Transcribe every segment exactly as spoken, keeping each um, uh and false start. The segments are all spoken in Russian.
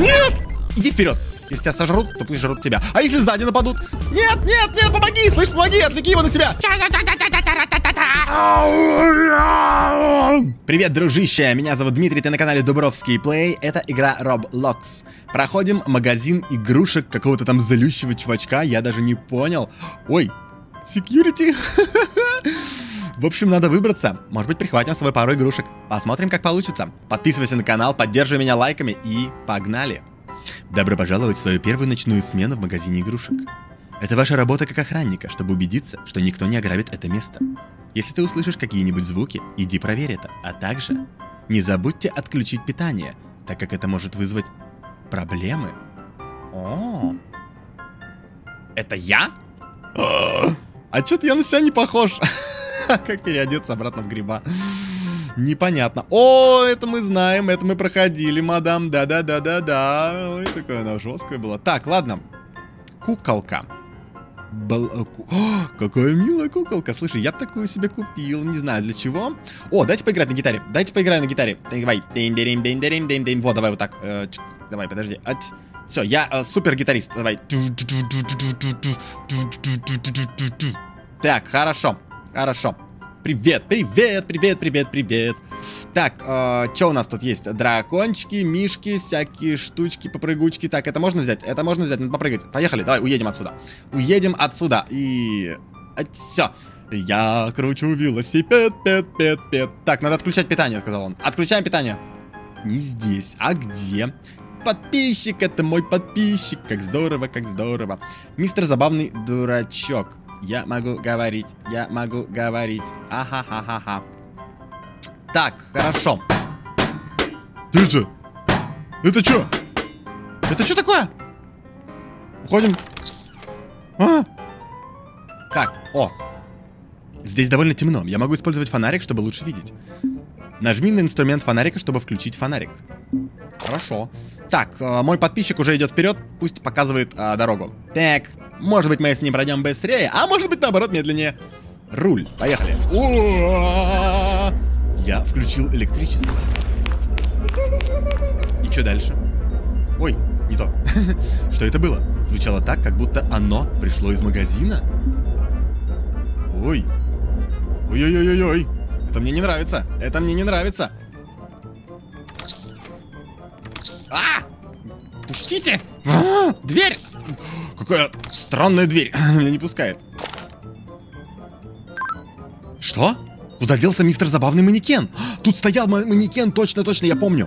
Нет! Иди вперед! Если тебя сожрут, то пусть жрут тебя. А если сзади нападут? Нет, нет, нет, помоги, слышь, помоги, отвлеки его на себя. Привет, дружище, меня зовут Дмитрий, ты на канале Дубровский Плей. Это игра Roblox. Проходим магазин игрушек какого-то там злющего чувачка, я даже не понял. Ой, security. В общем, надо выбраться. Может быть, прихватим с собой пару игрушек. Посмотрим, как получится. Подписывайся на канал, поддерживай меня лайками и погнали. Добро пожаловать в свою первую ночную смену в магазине игрушек. Это ваша работа как охранника, чтобы убедиться, что никто не ограбит это место. Если ты услышишь какие-нибудь звуки, иди проверь это. А также не забудьте отключить питание, так как это может вызвать проблемы. О, это я? А что-то я на себя не похож. Как переодеться обратно в гриба? Непонятно. О, это мы знаем, это мы проходили, мадам. Да-да-да-да-да. Ой, такое она жесткое было. Так, ладно. Куколка. Бал... О, какая милая куколка. Слушай, я бы такую себе купил. Не знаю для чего. О, дайте поиграть на гитаре. Дайте поиграю на гитаре. Давай. Вот, давай вот так. Э, давай, подожди. Все, я э, супер гитарист. Давай. Так, хорошо. Хорошо. Привет, привет, привет, привет, привет. Так, э, что у нас тут есть? Дракончики, мишки, всякие штучки, попрыгучки. Так, это можно взять? Это можно взять, надо попрыгать. Поехали, давай, уедем отсюда. Уедем отсюда. И... все. Я кручу велосипед, пет, пет, пет. Так, надо отключать питание, сказал он. Отключаем питание. Не здесь, а где? Подписчик, это мой подписчик. Как здорово, как здорово. Мистер Забавный Дурачок. Я могу говорить, я могу говорить. Ага-ха-ха-ха. Так, хорошо. Это? Это что? Это что такое? Уходим. А? Так, о. Здесь довольно темно. Я могу использовать фонарик, чтобы лучше видеть. Нажми на инструмент фонарика, чтобы включить фонарик. Хорошо. Так, мой подписчик уже идет вперед. Пусть показывает а, дорогу. Так. Может быть, мы с ним пройдем быстрее, а может быть, наоборот, медленнее. Руль. Поехали. О-о-о-о! Я включил электричество. И что дальше? Ой, не то. Что это было? Звучало так, как будто оно пришло из магазина. Ой. Ой-ой-ой-ой. Это мне не нравится. Это мне не нравится. А! Пустите! А! Дверь! Какая странная дверь. Меня не пускает. Что? Куда делся мистер Забавный манекен? Тут стоял манекен, точно-точно, я помню.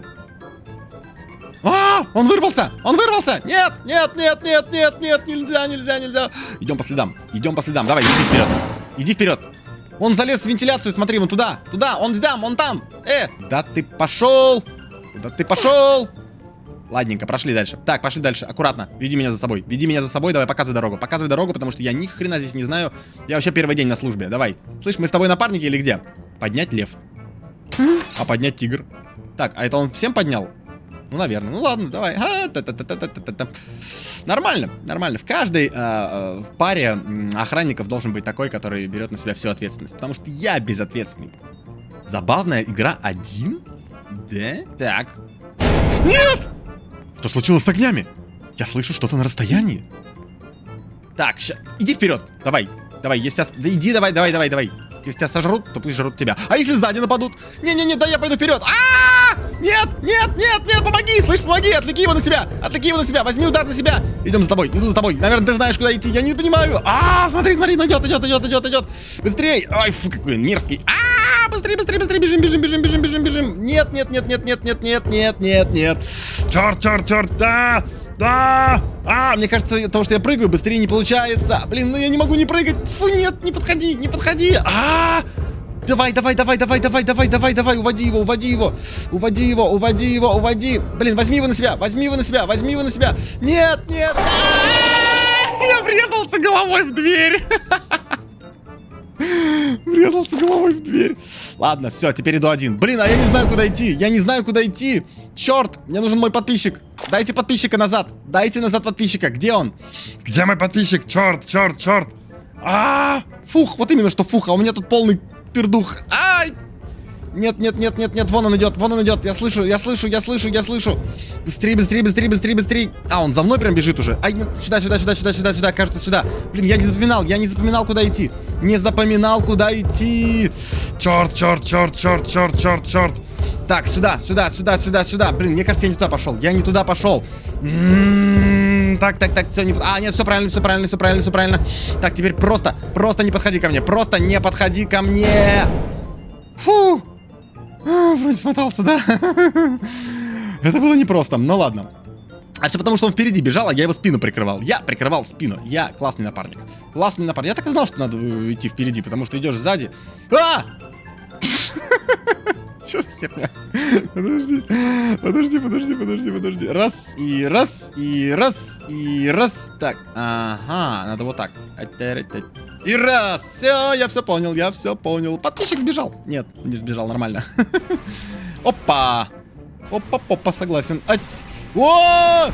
А, он вырвался! Он вырвался! Нет, нет, нет, нет, нет, нет, нельзя, нельзя, нельзя. Идем по следам, идем по следам. Давай, иди вперед. Иди вперед. Он залез в вентиляцию, смотри, вон туда. Туда, он там, он там. Э, да ты пошел. Да ты пошел. Ладненько, прошли дальше. Так, пошли дальше. Аккуратно. Веди меня за собой. Веди меня за собой. Давай, показывай дорогу. Показывай дорогу, потому что я ни хрена здесь не знаю. Я вообще первый день на службе. Давай. Слышь, мы с тобой напарники или где? Поднять лев. А поднять тигр. Так, а это он всем поднял? Ну, наверное. Ну, ладно, давай. А, та -та -та -та -та -та -та. Нормально, нормально. В каждой а, а, в паре охранников должен быть такой, который берет на себя всю ответственность. Потому что я безответственный. Забавная игра один? Да? Так. Нет! Что случилось с огнями? Я слышу что-то на расстоянии. Так, ща... иди вперед. Давай, давай, если тебя... Да иди, давай, давай, давай, давай. Если тебя сожрут, то пусть жрут тебя. А если сзади нападут? Не-не-не, да я пойду вперед. А-а-а! Нет, нет, нет, нет, помоги, слышь, помоги, отвлеки его на себя. Отвлеки его на себя, возьми удар на себя. Идем за тобой, иду за тобой. Наверное, ты знаешь, куда идти, я не понимаю. А, смотри, смотри, идет, идет, идет, идет, идет. Быстрей. Ой, фу, какой мерзкий. А, быстрее, быстрее, быстрее, бежим, бежим, бежим, бежим, бежим, бежим. Нет, нет, нет, нет, нет, нет, нет, нет, нет, нет. Черт, черт, черт, да, да. А, мне кажется, от того, что я прыгаю, быстрее не получается. Блин, ну я не могу не прыгать. Фу, нет, не подходи, не подходи. А, давай, давай, давай, давай, давай, давай, давай, давай, уводи его, уводи его, уводи его, уводи его, уводи. Блин, возьми его на себя, возьми его на себя, возьми его на себя. Нет, нет. Я врезался головой в дверь. Врезался головой в дверь. Ладно, все, теперь иду один. Блин, а я не знаю, куда идти. Я не знаю, куда идти. Черт, мне нужен мой подписчик. Дайте подписчика назад. Дайте назад подписчика. Где он? Где мой подписчик? Черт, черт, черт. А, фух, вот именно что фух. А у меня тут полный пердух. Ай! Нет, нет, нет, нет, нет, вон он идет, вон он идет. Я слышу, я слышу, я слышу, я слышу. Быстрее, быстрее, быстрее, быстрее, быстрее. А, он за мной прям бежит уже. Ай, нет, сюда, сюда, сюда, сюда, сюда, сюда, кажется, сюда. Блин, я не запоминал, я не запоминал, куда идти. Не запоминал, куда идти. Черт, черт, черт, черт, черт, черт, черт. Так, сюда, сюда, сюда, сюда, сюда. Блин, мне кажется, я не туда пошел. Я не туда пошел. М-м-м, так, так, так, все не... А, нет, все правильно, все правильно, все правильно, все правильно. Так, теперь просто, просто не подходи ко мне. Просто не подходи ко мне. Фу. А, вроде смотался, да? Это было непросто, ну ладно. А все потому, что он впереди бежал, а я его спину прикрывал. Я прикрывал спину. Я классный напарник. Классный напарник. Я так и знал, что надо идти впереди, потому что идешь сзади. А! Что за херня? Подожди, подожди, подожди, подожди, подожди. Раз, и раз, и раз, и раз. Так, ага, надо вот так. И раз, все, я все понял, я все понял. Подписчик сбежал. Нет, не сбежал, нормально. Опа. Опа-попа, согласен. Ать. О!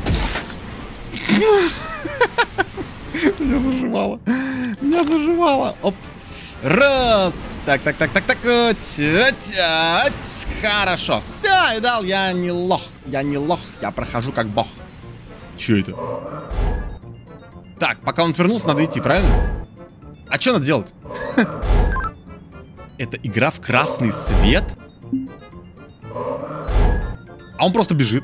Меня заживало. Меня заживало. Оп. Раз. Так, так, так, так, так. Хорошо. Все, видал, я не лох. Я не лох. Я прохожу как бог. Че это? Так, пока он вернулся, надо идти, правильно? А что надо делать? Это игра в красный свет? А он просто бежит.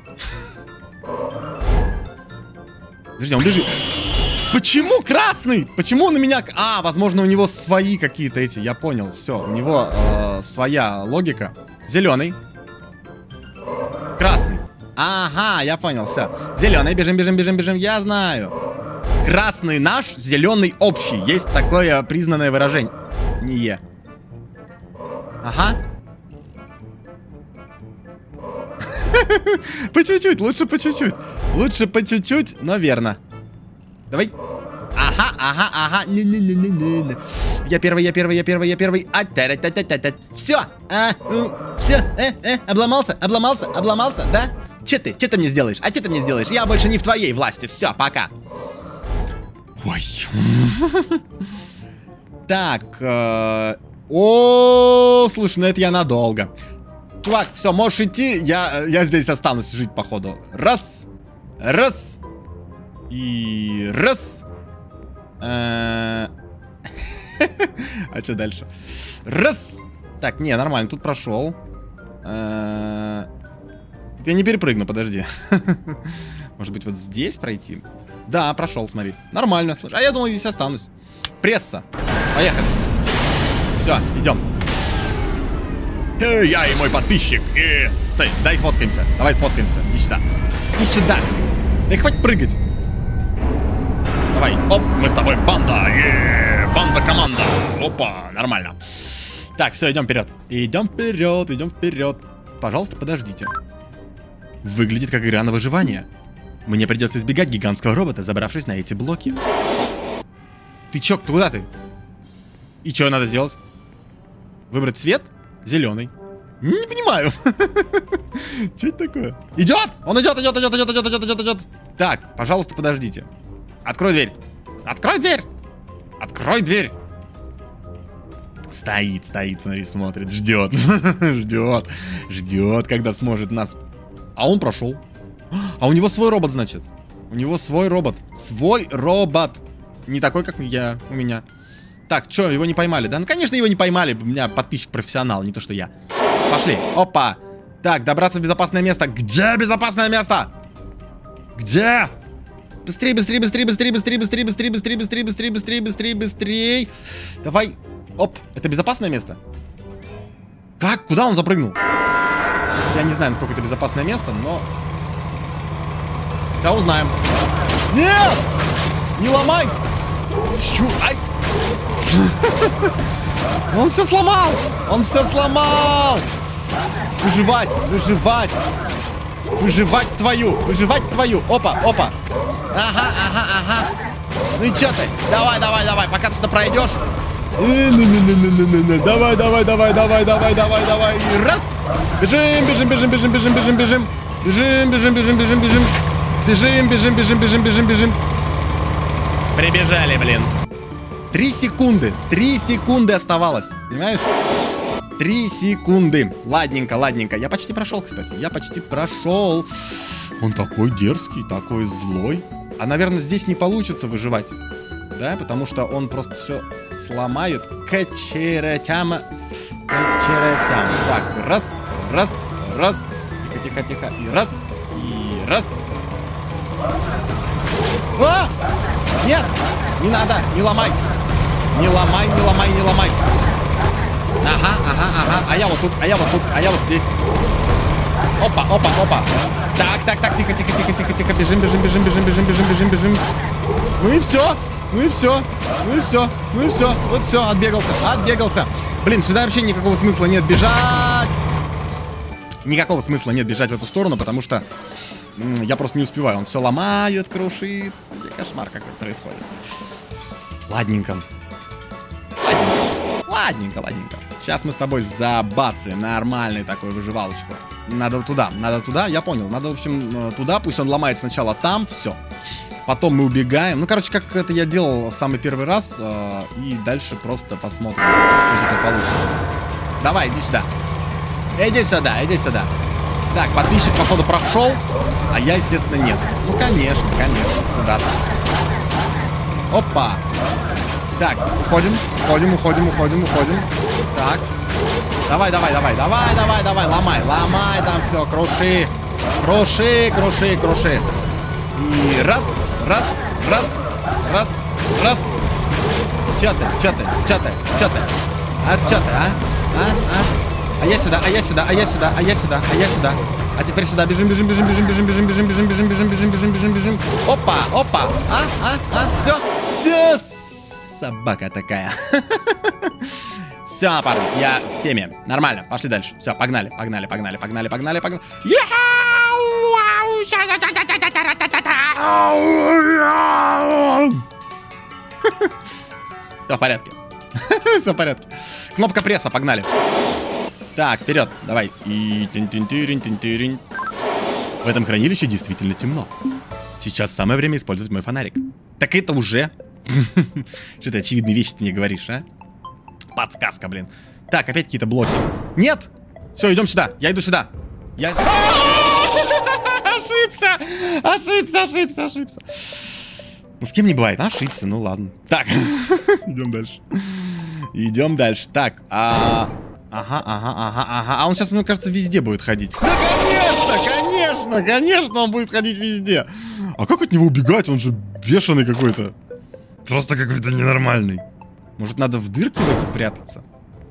Подожди, он бежит. Почему красный? Почему он на меня... А, возможно, у него свои какие-то эти... Я понял, все. У него э, своя логика. Зеленый. Красный. Ага, я понял, все. Зеленый, бежим, бежим, бежим, бежим. Я знаю. Красный наш, зеленый общий. Есть такое признанное выражение. Не е. Ага. По чуть-чуть, лучше по чуть-чуть. Лучше по чуть-чуть, но верно. Давай. Ага, ага, ага. Не-не-не-не-не. Я первый, я первый, я первый, я первый. А, та-та-та-та-та. Все. А, все. Э, э, обломался, обломался, обломался, да? Че ты? Че ты мне сделаешь? А че ты мне сделаешь? Я больше не в твоей власти. Все, пока. Ой. Так. Э, о, слушай, ну это я надолго. Чувак, все, можешь идти. Я, я здесь останусь жить, походу. Раз. Раз. И раз. А что дальше? Раз. Так, не, нормально, тут прошел. Я не перепрыгну, подожди. Может быть, вот здесь пройти? Да, прошел, смотри. Нормально, слушай. А я думал, здесь останусь. Пресса. Поехали. Все, идем. Я и мой подписчик. И... Стой, дай сфоткаемся. Давай сфоткаемся. Иди сюда. Иди сюда. Дай хватит прыгать. Давай. Оп, мы с тобой банда. Банда-команда. Опа, нормально. Так, все, идем вперед. Идем вперед, идем вперед. Пожалуйста, подождите. Выглядит как игра на выживание. Мне придется избегать гигантского робота, забравшись на эти блоки. Ты чё, куда ты? И что надо делать? Выбрать цвет? Зеленый. Не понимаю. Что это такое? Идет! Он идет, идет, идет, идет, идет, идет, идет, идет. Так, пожалуйста, подождите. Открой дверь. Открой дверь. Открой дверь. Стоит, стоит, смотри, смотрит, ждет. Ждет. Ждет, когда сможет нас. А он прошел. А у него свой робот, значит. У него свой робот. Свой робот. Не такой, как я, у меня. Так, что, его не поймали, да? Ну, конечно, его не поймали. У меня подписчик профессионал, не то, что я. Пошли. Опа. Так, добраться в безопасное место. Где безопасное место? Где? Быстрее, быстрее, быстрее, быстрее, быстрее, быстрее, быстрее, быстрее, быстрее, быстрее, быстрее, быстрее, быстрее. Давай. Оп, это безопасное место? Как? Куда он запрыгнул? Я не знаю, насколько это безопасное место, но... Сейчас узнаем. Нет! Не ломай! Чу... Ай! Он все сломал! Он все сломал! Выживать! Выживать! Выживать твою! Выживать твою! Опа! Опа! Ага, ага, ага! Ну и че ты? Давай, давай, давай! Пока ты сюда пройдешь! Давай, давай, давай, давай, давай, давай, давай! И раз! Бежим, бежим, бежим, бежим, бежим, бежим, бежим! Бежим, бежим, бежим, бежим, бежим! Бежим, бежим, бежим, бежим, бежим, бежим! Прибежали, блин! Три секунды! Три секунды оставалось! Понимаешь? Три секунды. Ладненько, ладненько. Я почти прошел, кстати. Я почти прошел. Он такой дерзкий, такой злой. А, наверное, здесь не получится выживать. Да, потому что он просто все сломает к чертям. К чертям. Так, раз, раз, раз. Тихо, тихо, тихо. И раз, и раз. А! Нет, не надо, не ломай. Не ломай, не ломай, не ломай. Ага, ага, ага. А я вот тут, а я вот тут, а я вот здесь. Опа, опа, опа. Так, так, так, тихо, тихо, тихо, тихо, тихо. Бежим, бежим, бежим, бежим, бежим, бежим, бежим, бежим. Ну и все. Ну и все. Ну и все. Ну и все. Вот все, отбегался, отбегался. Блин, сюда вообще никакого смысла нет бежать. Никакого смысла нет бежать в эту сторону, потому что м, я просто не успеваю. Он все ломает, крушит. Кошмар какой происходит. Ладненько. Ладненько. Ладненько, ладненько. Сейчас мы с тобой забацаем нормальную такую выживалочку. Надо туда, надо туда, я понял. Надо, в общем, туда, пусть он ломает сначала там, все. Потом мы убегаем. Ну, короче, как это я делал в самый первый раз. Э, и дальше просто посмотрим, что из этого получится. Давай, иди сюда. Иди сюда, иди сюда. Так, подписчик, походу, прошел, а я, естественно, нет. Ну, конечно, конечно, куда-то. Опа. Так, уходим, уходим, уходим, уходим, уходим. Так. Давай, давай, давай, давай, давай, давай, ломай, ломай там все, круши. Круши, круши, круши. И раз, раз, раз, раз, раз. Че ты, че ты, че ты, че ты? А, че ты, а? А, а? А я сюда, а я сюда, а я сюда, а я сюда, а я сюда. А теперь сюда, бежим, бежим, бежим, бежим, бежим, бежим, бежим, бежим, бежим, бежим, бежим, бежим, бежим, бежим. Опа, опа, а, а, а, все, все, собака такая. Все, напарник, я в теме. Нормально, пошли дальше. Все, погнали, погнали, погнали, погнали, погнали, погнали. Все в порядке. Все в порядке. Кнопка пресса, погнали. Так, вперед, давай. И... В этом хранилище действительно темно. Сейчас самое время использовать мой фонарик. Так это уже... Что ты очевидные вещи ты мне говоришь, а? Подсказка, блин. Так, опять какие-то блоки. Нет! Все, идем сюда. Я иду сюда. Я... Ошибся! Ошибся, ошибся, ошибся. Ну, с кем не бывает, ошибся, ну ладно. Так, идем дальше. Идем дальше. Так, а... Ага, ага, ага, ага. А он сейчас, мне кажется, везде будет ходить. Да, конечно, конечно, конечно, он будет ходить везде. А как от него убегать? Он же бешеный какой-то. Просто какой-то ненормальный. Может, надо в дырке в эти прятаться?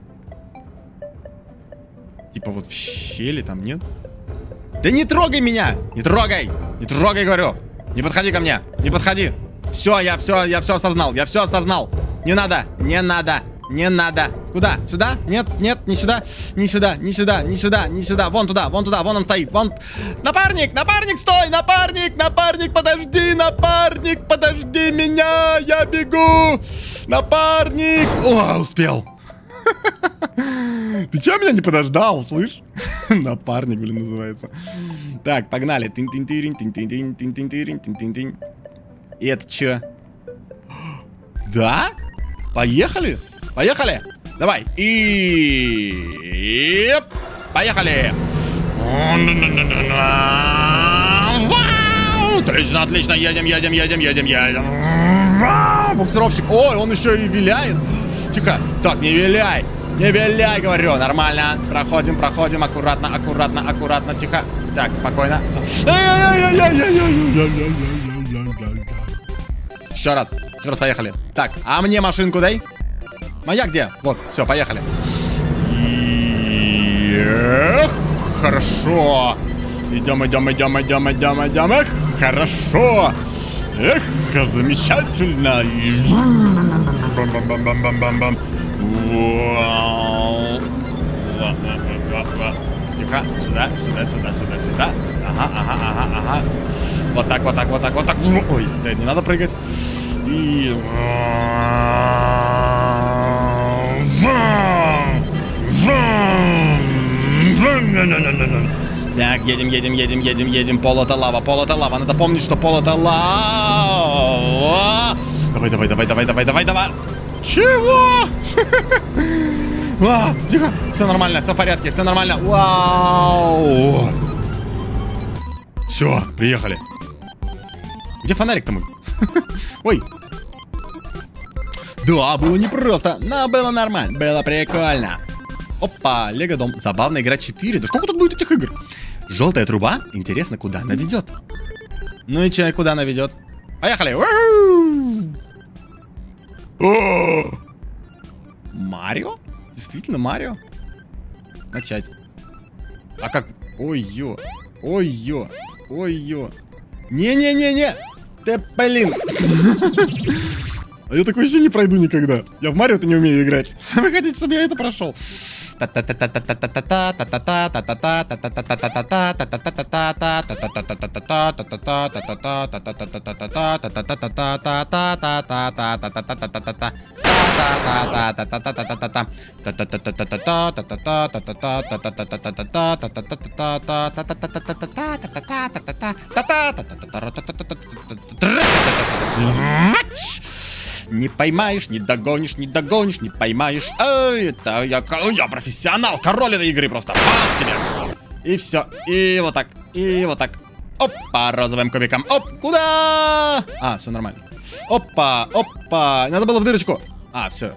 Типа вот в щели там, нет? Да не трогай меня! Не трогай! Не трогай, говорю! Не подходи ко мне! Не подходи! Все, я все, я все осознал, я все осознал! Не надо, не надо! Не надо. Куда? Сюда? Нет, нет, не сюда. Не сюда, не сюда, не сюда, не сюда. Вон туда, вон туда, вон он стоит. Вон. Напарник, напарник, стой! Напарник, напарник, подожди, напарник, подожди меня, я бегу. Напарник. О, успел. Ты чё меня не подождал, слышь? Напарник, блин, называется. Так, погнали. И это чё? Да? Поехали? Поехали! Давай! И... Поехали! Отлично, отлично! Едем, едем, едем, едем, едем! Буксировщик! Ой, он еще и виляет! Тихо! Так, не виляй! Не виляй, говорю! Нормально! Проходим, проходим! Аккуратно, аккуратно, аккуратно! Тихо! Так, спокойно! Еще раз! Еще раз поехали! Так, а мне машинку дай! Моя где? Вот, все, поехали. Эх, хорошо. Идем, идем, идем, идем, идем, идем. Эх, хорошо. Эх, замечательно. Тихо, сюда, сюда, сюда, сюда, сюда. Ага, ага, ага, ага. Вот так, вот так, вот так, вот так. Ой, да, не надо прыгать. И... Так, едем, едем, едем, едем, едем. Пол это лава, пол это лава. Надо помнить, что пол это лава. Давай, давай, давай, давай, давай, давай, давай. Чего? А, тихо, все нормально, все в порядке, все нормально. Вау! Все, приехали. Где фонарик-то мой? Ой. Да, было непросто, но было нормально, было прикольно. Опа, Лего дом. Забавная игра четыре. Да сколько тут будет этих игр? Желтая труба. Интересно, куда она ведет? Ну и че, куда она ведет? Поехали. Марио? Действительно Марио? Начать. А как? Ой-ё. Ой-ё. Ой-ё. Не-не-не-не. Ты, блин. А я такое вообще не пройду никогда. Я в Марио-то не умею играть. Вы хотите, чтобы я это прошел? Не поймаешь, не догонишь, не догонишь, не поймаешь. Эй, это я, я профессионал, король этой игры просто. Пас тебе. И все. И вот так. И вот так. Опа, розовым кубиком. Оп, куда? А, все нормально. Опа, опа. Надо было в дырочку. А, все.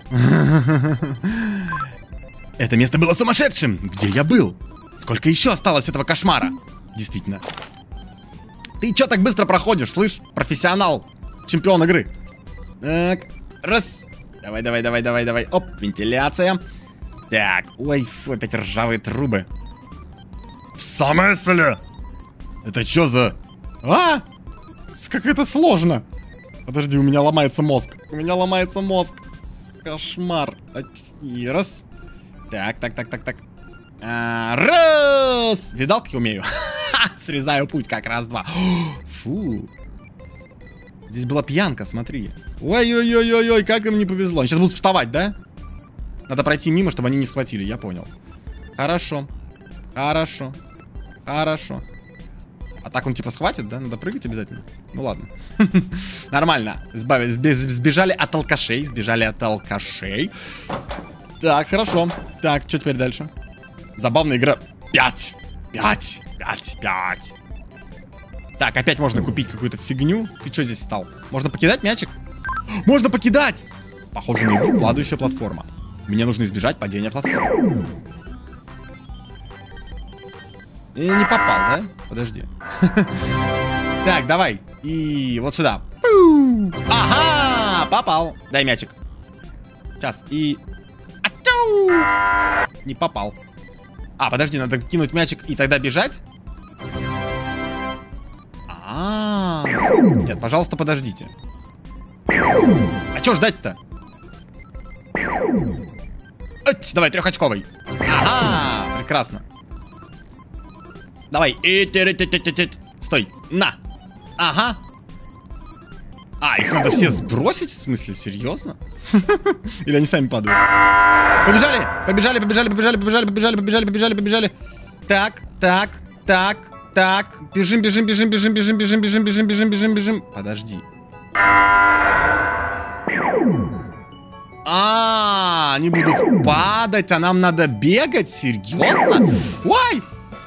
Это место было сумасшедшим. Где я был? Сколько еще осталось этого кошмара? Действительно. Ты че так быстро проходишь, слышь? Профессионал. Чемпион игры. Так, раз. Давай, давай, давай, давай, давай. Оп, вентиляция. Так, ой, фу, опять ржавые трубы. В смысле? Это что за... А? Как это сложно. Подожди, у меня ломается мозг. У меня ломается мозг. Кошмар. И раз. Так, так, так, так, так. А, раз. Видал, как я умею? Срезаю путь, как раз, два. Фу. Здесь была пьянка, смотри. Ой-ой-ой-ой-ой, как им не повезло. Они сейчас будут вставать, да? Надо пройти мимо, чтобы они не схватили, я понял. Хорошо. Хорошо. Хорошо. А так он типа схватит, да? Надо прыгать обязательно. Ну ладно. Нормально. Сбежали от алкашей. Сбежали от алкашей. Так, хорошо. Так, что теперь дальше? Забавная игра. Пять. Пять. Пять. Пять. Так, опять можно купить какую-то фигню. Ты что здесь стал? Можно покидать мячик? Можно покидать! Похоже на игру падающая платформа. Мне нужно избежать падения платформы. И не попал, да? Подожди. Так, давай. И вот сюда. Ага! Попал. Дай мячик. Сейчас. И... Не попал. А, подожди, надо кинуть мячик и тогда бежать? А, нет, пожалуйста, подождите. А что ждать-то? Давай, трехочковый. Ага, прекрасно. Давай. Стой. На. Ага. А, их надо все сбросить? В смысле, серьезно? Или они сами падают? Побежали! Побежали, побежали, побежали, побежали, побежали, побежали, побежали, побежали. Так, так, так. Так, бежим, бежим, бежим, бежим, бежим, бежим, бежим, бежим, бежим, бежим, бежим. Подожди. А, они будут падать, а нам надо бегать? Серьезно? Ой!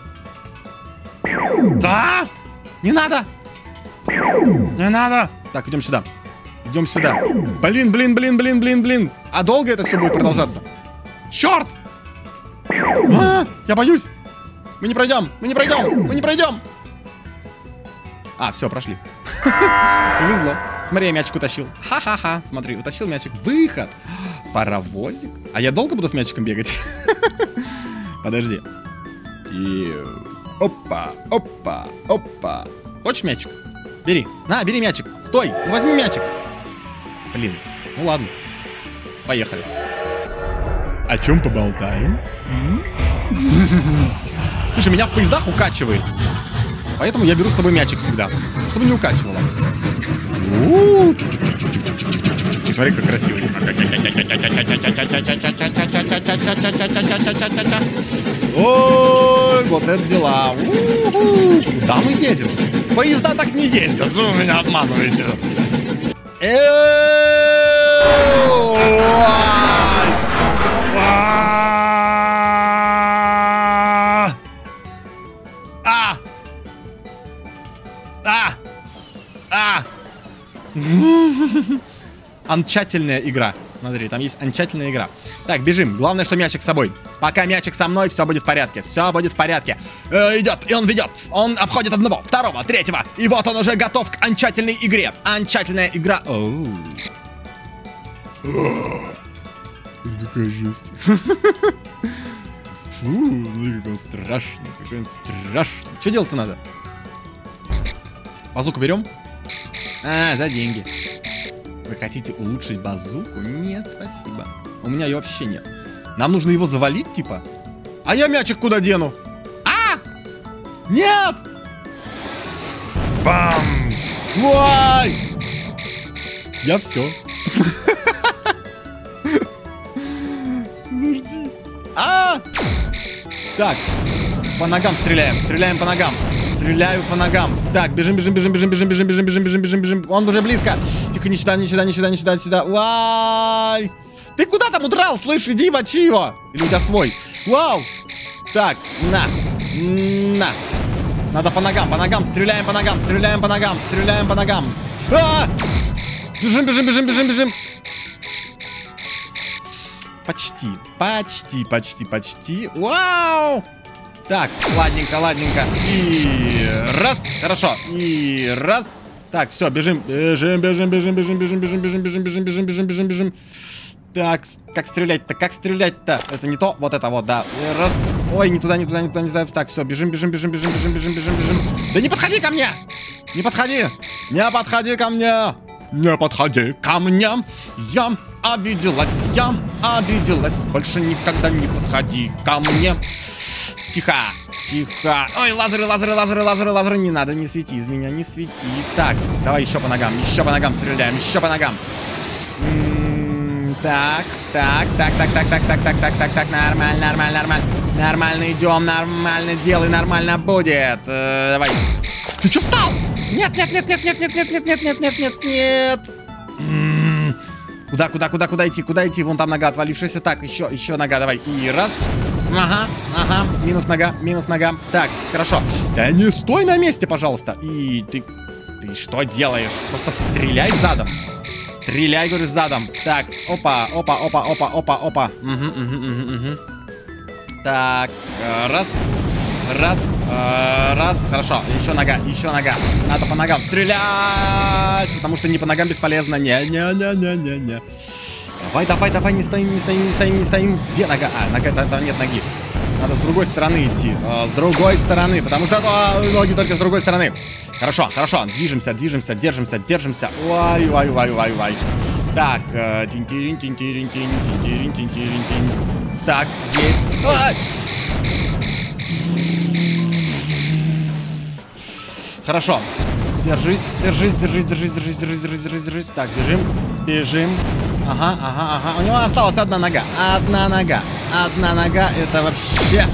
Да! Не надо! Не надо! Так, идем сюда. Идем сюда. Блин, блин, блин, блин, блин, блин. А долго это все будет продолжаться? Черт! А, я боюсь. Мы не пройдем, мы не пройдем, мы не пройдем. А, все, прошли. Повезло. Смотри, я мячик утащил. Ха-ха-ха. Смотри, утащил мячик. Выход. Паровозик. А я долго буду с мячиком бегать? Подожди. И... Опа, опа, опа. Хочешь мячик? Бери. На, бери мячик. Стой, ну возьми мячик. Блин, ну ладно. Поехали. О чем поболтаем? Слушай, меня в поездах укачивает. Поэтому я беру с собой мячик всегда. Чтобы не укачивало. Смотри, как красиво. Ой, вот это дела. Куда мы едем? Поезда так не ездят. Что вы меня обманываете? А! А! А! А! Анчательная игра. Смотри, там есть анчательная игра. Так, бежим. Главное, что мячик с собой. Пока мячик со мной, все будет в порядке. Все будет в порядке. Э, идет, и он ведет. Он обходит одного, второго, третьего. И вот он уже готов к анчательной игре. Анчательная игра. Оу. Какая жесть. Фу, смотри, какой он страшный. Какой он страшный. Что делать-то надо? Базуку берем? А, за деньги. Вы хотите улучшить базуку? Нет, спасибо. У меня ее вообще нет. Нам нужно его завалить, типа? А я мячик куда дену? А! Нет! Бам! Ой! Я все. Подожди. А! Так. По ногам стреляем. Стреляем по ногам. Стреляю по ногам. Так, бежим, бежим, бежим, бежим, бежим, бежим, бежим, бежим, бежим, бежим, бежим. Он уже близко. Тихо, не сюда, не сюда, не сюда, не сюда, не сюда. Вай! Ты куда там удрал? Слышь, иди мочи его. Или у тебя свой? Вау! Так, на. На. Надо по ногам, по ногам. Стреляем по ногам, стреляем по ногам, стреляем по ногам. А! Бежим, бежим, бежим, бежим, бежим. Почти, почти, почти, почти. Вау! Так, ладненько, ладненько. И раз, хорошо. И раз. Так, все, бежим, бежим, бежим, бежим, бежим, бежим, бежим, бежим, бежим, бежим, бежим, бежим, бежим, бежим. Так, как стрелять-то, как стрелять-то? Это не то, вот это вот, да. Раз. Ой, не туда, не туда, не туда, не туда. Так, все, бежим, бежим, бежим, бежим, бежим, бежим, бежим, бежим. Да не подходи ко мне! Не подходи! Не подходи ко мне! Не подходи ко мне! Я обиделась, я обиделась. Больше никогда не подходи ко мне. Тихо, тихо. Ой, лазеры, лазеры, лазеры, лазеры, лазеры. Не надо, не свети из меня, не свети. Так, давай еще по ногам, еще по ногам стреляем, еще по ногам. М-м, так, так, так, так, так, так, так, так, так, так, так, нормально, нормально, нормально. Нормально идем, нормально делай, нормально будет. Э, давай. Ты что встал? Нет, нет, нет, нет, нет, нет, нет, нет, нет, нет, нет, нет, нет. М-м, куда, куда, куда, куда идти, куда идти? Вон там нога отвалившаяся. Так, еще, еще нога, давай. И раз. Ага, ага, минус нога, минус нога. Так, хорошо. Да не стой на месте, пожалуйста. И ты, ты что делаешь? Просто стреляй задом. Стреляй, говорю, задом. Так, опа, опа, опа, опа, опа, опа. Угу, угу, угу, угу. Так, раз, раз, раз, хорошо. Еще нога, еще нога. Надо по ногам стрелять, потому что не по ногам бесполезно. Не-не-не-не-не-не. Давай, давай, давай, не стоим, не стоим, не стоим, не стоим. Где нога? А, нога, там, там нет ноги. Надо с другой стороны идти. А, с другой стороны, потому что а, ноги только с другой стороны. Хорошо, хорошо. Движемся, движемся, держимся, держимся. Ой, ой, ой, ой, ой. Так, тин-тирин, тин-тирин, тин-тирин, тин-тирин, тин. Так, есть. Ай! Хорошо. Держись, держись, держись, держись, держись, держись, держись, держись, держись. Так, бежим, бежим. Ага, ага, ага. У него осталась одна нога. Одна нога. Одна нога. Это вообще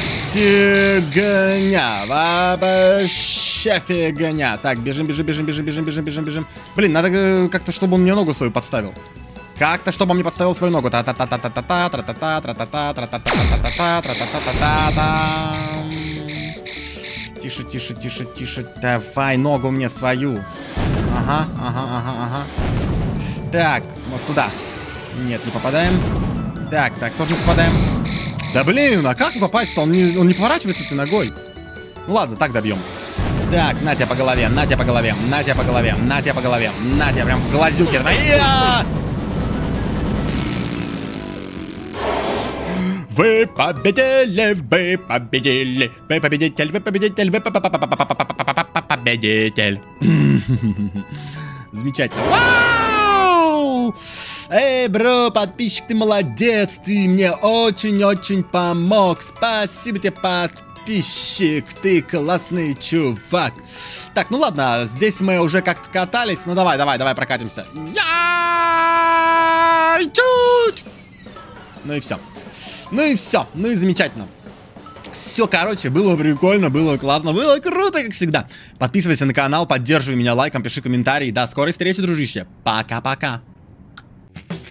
фигня. Вообще фигня. Так, бежим, бежим, бежим, бежим, бежим, бежим, бежим, бежим. Блин, надо как-то, чтобы он мне ногу свою подставил. Как-то, чтобы он мне подставил свою ногу. Та-та-та-та-та-та, тра-та-та, тра-та-та, тра-та-та-та-та, тра-та-та-та-та. Тише, тише, тише, тише. Давай ногу мне свою. Ага, ага, ага, ага. Так, вот туда. Нет, не попадаем. Так, так, тоже не попадаем. Да блин, а как попасть-то? Он не, он не поворачивается этой ногой. Ну ладно, так добьем. Так, на тебя по голове, на тебя по голове, на тебя по голове, на тебя по голове, на тебя прям в глазюке. Я! Вы победили, вы победили, вы победитель, вы победитель, вы победитель. Замечательно. Вау! Эй, бро, подписчик, ты молодец, ты мне очень-очень помог. Спасибо тебе, подписчик, ты классный чувак. Так, ну ладно, здесь мы уже как-то катались. Ну давай, давай, давай прокатимся. Я чуть. Ну и все. Ну и все, ну и замечательно. Все, короче, было прикольно, было классно, было круто, как всегда. Подписывайся на канал, поддерживай меня лайком, пиши комментарии. До скорой встречи, дружище. Пока-пока.